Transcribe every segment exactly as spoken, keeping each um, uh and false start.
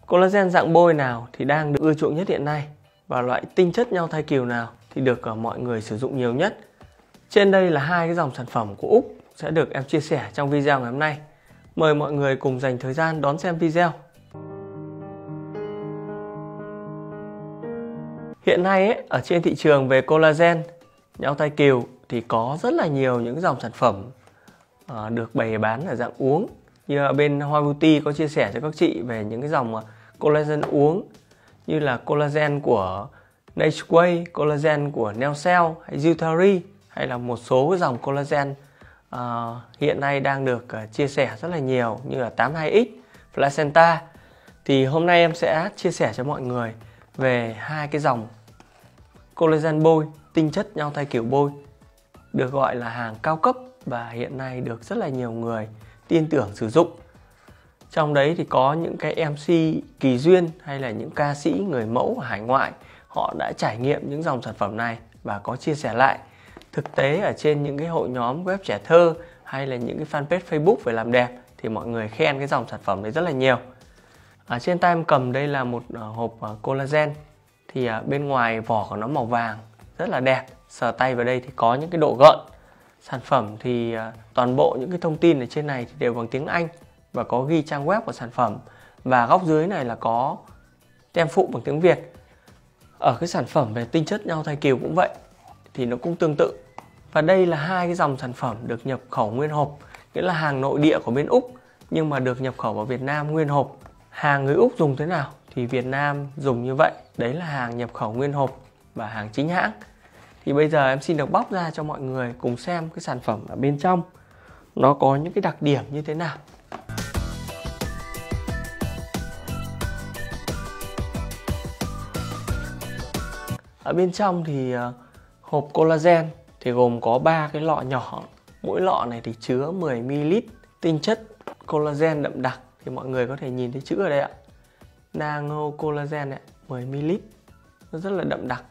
Collagen dạng bôi nào thì đang được ưa chuộng nhất hiện nay, và loại tinh chất nhau thai cừu nào thì được mọi người sử dụng nhiều nhất? Trên đây là hai cái dòng sản phẩm của Úc sẽ được em chia sẻ trong video ngày hôm nay. Mời mọi người cùng dành thời gian đón xem video. Hiện nay ấy, ở trên thị trường về collagen nhau thai cừu thì có rất là nhiều những dòng sản phẩm uh, được bày bán ở dạng uống. Như ở bên Hoa Beauty có chia sẻ cho các chị về những cái dòng collagen uống, như là collagen của Nature Way, collagen của Neocell hay Jutari, hay là một số cái dòng collagen uh, hiện nay đang được uh, chia sẻ rất là nhiều, như là tám mươi hai x, Placenta. Thì hôm nay em sẽ chia sẻ cho mọi người về hai cái dòng collagen bôi, tinh chất nhau thai cừu bôi, được gọi là hàng cao cấp và hiện nay được rất là nhiều người tin tưởng sử dụng. Trong đấy thì có những cái em xê kỳ duyên hay là những ca sĩ người mẫu ở hải ngoại, họ đã trải nghiệm những dòng sản phẩm này và có chia sẻ lại. Thực tế ở trên những cái hội nhóm web trẻ thơ hay là những cái fanpage Facebook về làm đẹp thì mọi người khen cái dòng sản phẩm đấy rất là nhiều. Ở trên tay em cầm đây là một hộp collagen, thì bên ngoài vỏ của nó màu vàng rất là đẹp. Sờ tay vào đây thì có những cái độ gợn. Sản phẩm thì toàn bộ những cái thông tin ở trên này thì đều bằng tiếng Anh và có ghi trang web của sản phẩm, và góc dưới này là có tem phụ bằng tiếng Việt. Ở cái sản phẩm về tinh chất nhau thai cừu cũng vậy, thì nó cũng tương tự. Và đây là hai cái dòng sản phẩm được nhập khẩu nguyên hộp, nghĩa là hàng nội địa của bên Úc nhưng mà được nhập khẩu vào Việt Nam nguyên hộp. Hàng người Úc dùng thế nào thì Việt Nam dùng như vậy. Đấy là hàng nhập khẩu nguyên hộp và hàng chính hãng. Thì bây giờ em xin được bóc ra cho mọi người cùng xem cái sản phẩm ở bên trong nó có những cái đặc điểm như thế nào. Ở bên trong thì uh, hộp collagen thì gồm có ba cái lọ nhỏ. Mỗi lọ này thì chứa mười mi li lít tinh chất collagen đậm đặc. Thì mọi người có thể nhìn thấy chữ ở đây ạ. Nano collagen ạ, mười mi li lít. Nó rất là đậm đặc.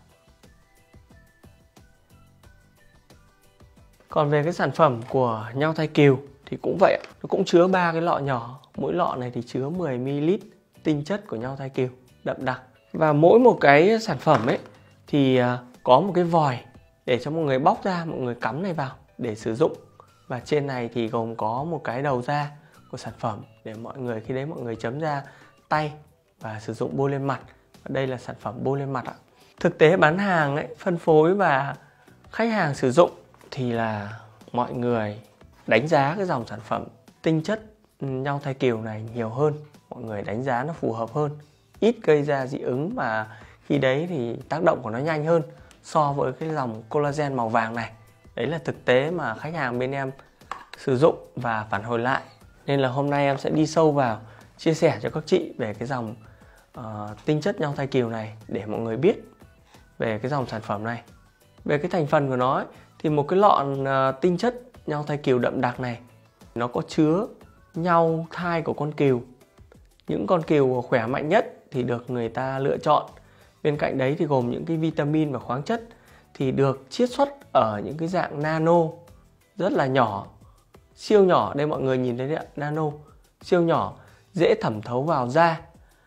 Còn về cái sản phẩm của nhau thai cừu thì cũng vậy, nó cũng chứa ba cái lọ nhỏ. Mỗi lọ này thì chứa mười mi li lít tinh chất của nhau thai cừu đậm đặc. Và mỗi một cái sản phẩm ấy thì có một cái vòi để cho mọi người bóc ra, mọi người cắm này vào để sử dụng. Và trên này thì gồm có một cái đầu ra của sản phẩm để mọi người khi đấy mọi người chấm ra tay và sử dụng bôi lên mặt. Và đây là sản phẩm bôi lên mặt ạ. Thực tế bán hàng ấy, phân phối và khách hàng sử dụng thì là mọi người đánh giá cái dòng sản phẩm tinh chất nhau thai cừu này nhiều hơn. Mọi người đánh giá nó phù hợp hơn, ít gây ra dị ứng, và khi đấy thì tác động của nó nhanh hơn so với cái dòng collagen màu vàng này. Đấy là thực tế mà khách hàng bên em sử dụng và phản hồi lại. Nên là hôm nay em sẽ đi sâu vào chia sẻ cho các chị về cái dòng uh, tinh chất nhau thai cừu này để mọi người biết về cái dòng sản phẩm này. Về cái thành phần của nó ấy, thì một cái lọ uh, tinh chất nhau thai cừu đậm đặc này nó có chứa nhau thai của con cừu. Những con cừu khỏe mạnh nhất thì được người ta lựa chọn. Bên cạnh đấy thì gồm những cái vitamin và khoáng chất thì được chiết xuất ở những cái dạng nano rất là nhỏ, siêu nhỏ. Đây mọi người nhìn thấy đấy ạ, nano, siêu nhỏ, dễ thẩm thấu vào da.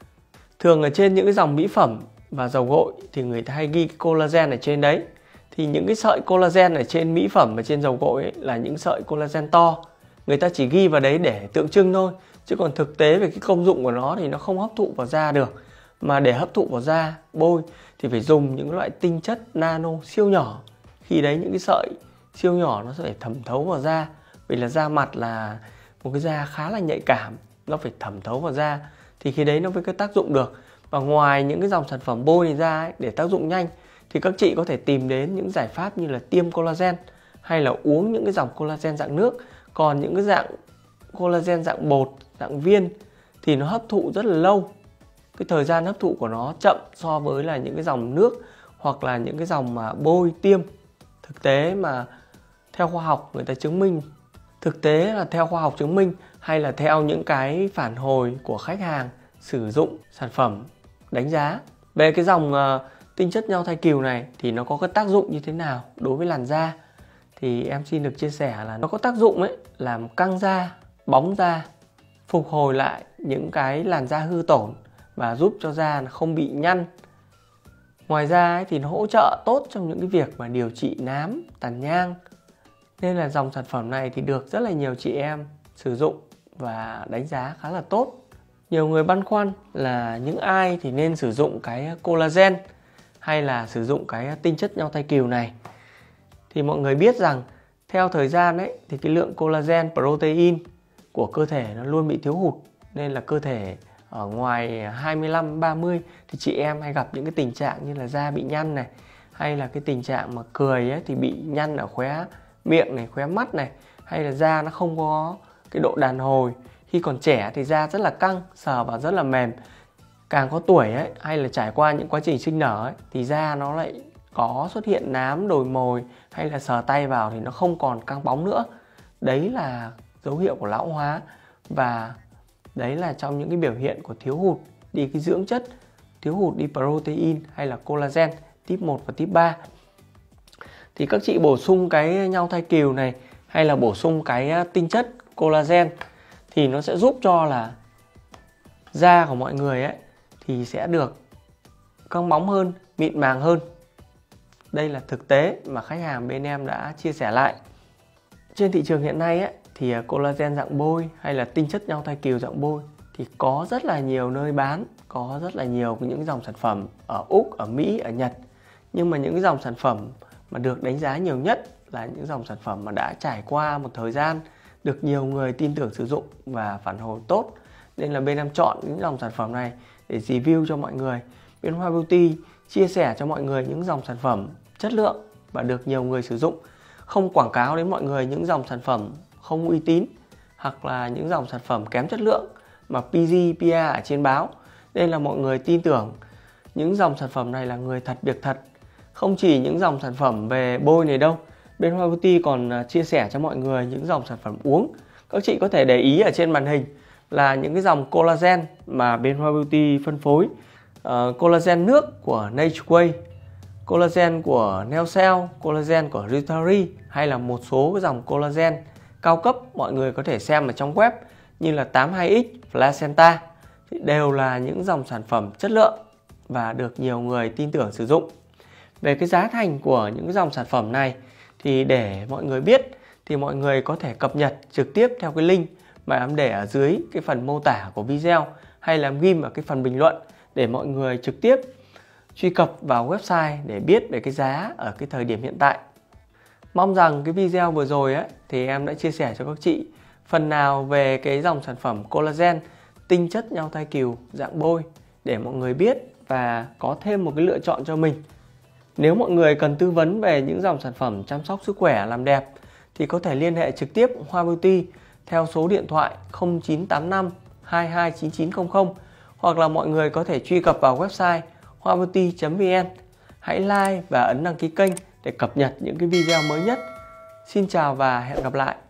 Thường ở trên những cái dòng mỹ phẩm và dầu gội thì người ta hay ghi cái collagen ở trên đấy. Thì những cái sợi collagen ở trên mỹ phẩm và trên dầu gội ấy là những sợi collagen to. Người ta chỉ ghi vào đấy để tượng trưng thôi, chứ còn thực tế về cái công dụng của nó thì nó không hấp thụ vào da được. Mà để hấp thụ vào da bôi thì phải dùng những loại tinh chất nano siêu nhỏ. Khi đấy những cái sợi siêu nhỏ nó sẽ phải thẩm thấu vào da. Vì là da mặt là một cái da khá là nhạy cảm, nó phải thẩm thấu vào da thì khi đấy nó mới có tác dụng được. Và ngoài những cái dòng sản phẩm bôi này ra ấy, để tác dụng nhanh thì các chị có thể tìm đến những giải pháp như là tiêm collagen hay là uống những cái dòng collagen dạng nước. Còn những cái dạng collagen dạng bột, dạng viên thì nó hấp thụ rất là lâu. Cái thời gian hấp thụ của nó chậm so với là những cái dòng nước hoặc là những cái dòng mà bôi tiêm. Thực tế mà theo khoa học người ta chứng minh, thực tế là theo khoa học chứng minh hay là theo những cái phản hồi của khách hàng sử dụng sản phẩm đánh giá về cái dòng uh, tinh chất nhau thai cừu này thì nó có cái tác dụng như thế nào đối với làn da. Thì em xin được chia sẻ là nó có tác dụng ấy làm căng da, bóng da, phục hồi lại những cái làn da hư tổn và giúp cho da nó không bị nhăn. Ngoài ra ấy, thì nó hỗ trợ tốt trong những cái việc mà điều trị nám, tàn nhang. Nên là dòng sản phẩm này thì được rất là nhiều chị em sử dụng và đánh giá khá là tốt. Nhiều người băn khoăn là những ai thì nên sử dụng cái collagen hay là sử dụng cái tinh chất nhau thai cừu này. Thì mọi người biết rằng theo thời gian ấy thì cái lượng collagen protein của cơ thể nó luôn bị thiếu hụt, nên là cơ thể ở ngoài hai mươi lăm ba mươi thì chị em hay gặp những cái tình trạng như là da bị nhăn này, hay là cái tình trạng mà cười ấy thì bị nhăn ở khóe miệng này, khóe mắt này, hay là da nó không có cái độ đàn hồi. Khi còn trẻ thì da rất là căng, sờ vào rất là mềm. Càng có tuổi ấy, hay là trải qua những quá trình sinh nở ấy, thì da nó lại có xuất hiện nám, đồi mồi, hay là sờ tay vào thì nó không còn căng bóng nữa. Đấy là dấu hiệu của lão hóa, và đấy là trong những cái biểu hiện của thiếu hụt đi cái dưỡng chất, thiếu hụt đi protein hay là collagen type một và type ba. Thì các chị bổ sung cái nhau thai cừu này hay là bổ sung cái tinh chất collagen thì nó sẽ giúp cho là da của mọi người ấy thì sẽ được căng bóng hơn, mịn màng hơn. Đây là thực tế mà khách hàng bên em đã chia sẻ lại. Trên thị trường hiện nay ấy, thì collagen dạng bôi hay là tinh chất nhau thai cừu dạng bôi thì có rất là nhiều nơi bán, có rất là nhiều những dòng sản phẩm ở Úc, ở Mỹ, ở Nhật. Nhưng mà những cái dòng sản phẩm mà được đánh giá nhiều nhất là những dòng sản phẩm mà đã trải qua một thời gian, được nhiều người tin tưởng sử dụng và phản hồi tốt. Nên là bên em chọn những dòng sản phẩm này để review cho mọi người. Bên Hoa Beauty chia sẻ cho mọi người những dòng sản phẩm chất lượng và được nhiều người sử dụng. Không quảng cáo đến mọi người những dòng sản phẩm không uy tín hoặc là những dòng sản phẩm kém chất lượng mà pê giê, pê a ở trên báo. Nên là mọi người tin tưởng những dòng sản phẩm này là người thật việc thật. Không chỉ những dòng sản phẩm về bôi này đâu, bên Hoa Beauty còn chia sẻ cho mọi người những dòng sản phẩm uống. Các chị có thể để ý ở trên màn hình là những cái dòng collagen mà bên Hoa Beauty phân phối. uh, Collagen nước của Natureway, collagen của Neocell, collagen của Ritari, hay là một số cái dòng collagen cao cấp mọi người có thể xem ở trong web như là tám mươi hai x, Placenta, thì đều là những dòng sản phẩm chất lượng và được nhiều người tin tưởng sử dụng. Về cái giá thành của những cái dòng sản phẩm này thì để mọi người biết thì mọi người có thể cập nhật trực tiếp theo cái link mà em để ở dưới cái phần mô tả của video, hay là em ghim ở cái phần bình luận để mọi người trực tiếp truy cập vào website để biết về cái giá ở cái thời điểm hiện tại. Mong rằng cái video vừa rồi ấy, thì em đã chia sẻ cho các chị phần nào về cái dòng sản phẩm collagen tinh chất nhau thai cừu dạng bôi để mọi người biết và có thêm một cái lựa chọn cho mình. Nếu mọi người cần tư vấn về những dòng sản phẩm chăm sóc sức khỏe làm đẹp thì có thể liên hệ trực tiếp Hoa Beauty theo số điện thoại không chín tám năm hai hai chín chín không không, hoặc là mọi người có thể truy cập vào website hoa beauty chấm vn. Hãy like và ấn đăng ký kênh để cập nhật những cái video mới nhất. Xin chào và hẹn gặp lại.